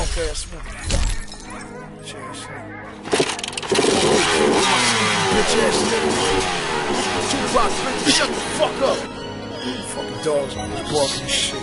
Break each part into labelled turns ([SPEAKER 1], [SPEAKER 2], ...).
[SPEAKER 1] punk ass nigga. Bitch ass nigga. Tupac, bitch, shut the fuck up. Fucking dogs barking and shit.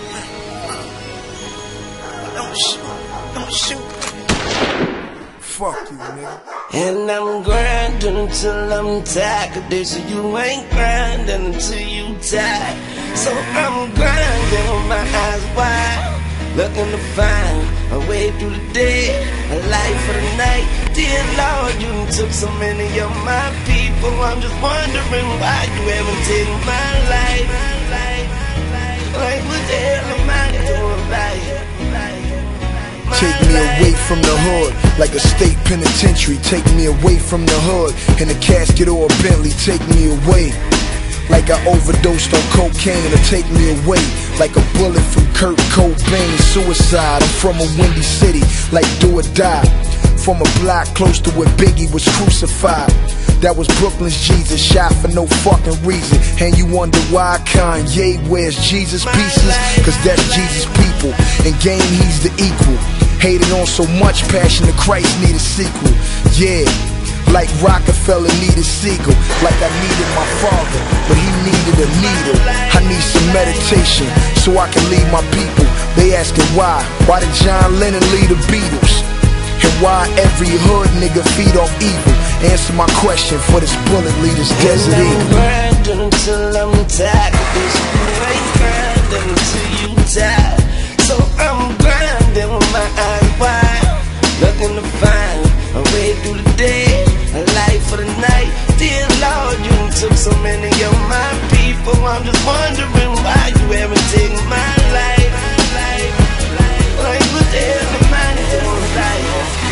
[SPEAKER 1] Don't shoot. Fuck you, nigga.
[SPEAKER 2] And I'm grinding until I'm tired, 'cause they say you ain't grinding until you die. So I'm grinding with my eyes wide, looking to find a way through the day, a life for the night. Dear Lord, you took so many of my people. I'm just wondering why you haven't taken my life. Like what the hell am I doing right?
[SPEAKER 1] Take me away from the hood, like a state penitentiary. Take me away from the hood, in a casket or a Bentley. Take me away, like I overdosed on cocaine. Or take me away, like a bullet from Kurt Cobain. Suicide, I'm from a windy city, like do or die. From a block close to where Biggie was crucified. That was Brooklyn's Jesus, shot for no fucking reason. And you wonder why Kanye wears Jesus pieces? 'Cause that's Jesus' people, in game he's the equal. Hated on so much, Passion of Christ need a sequel. Yeah, like Rockefeller needed Siegel. Like I needed my father, but he needed a needle. I need some meditation, so I can lead my people. They asking why did John Lennon lead the Beatles? And why every hood nigga feed off evil? Answer my question for this bullet leader's Desert Eagle.
[SPEAKER 2] I'm grinding until I'm tired, 'cause this you ain't grinding until you die. So I'm grinding with my eyes wide, looking to find a way through the day, a life for the night. Dear Lord, you took so many of my people. I'm just wondering why you haven't taken my life. Like what the hell am I doing right?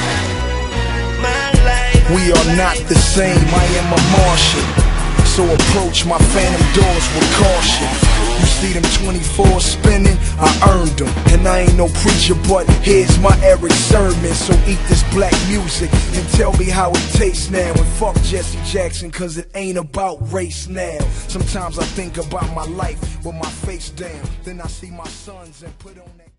[SPEAKER 1] We are not the same, I am a Martian, so approach my phantom doors with caution. You see them 24 spinning, I earned them. And I ain't no preacher, but here's my Eric sermon. So eat this black music and tell me how it tastes now. And fuck Jesse Jackson, 'cause it ain't about race now. Sometimes I think about my life with my face down, then I see my sons and put on that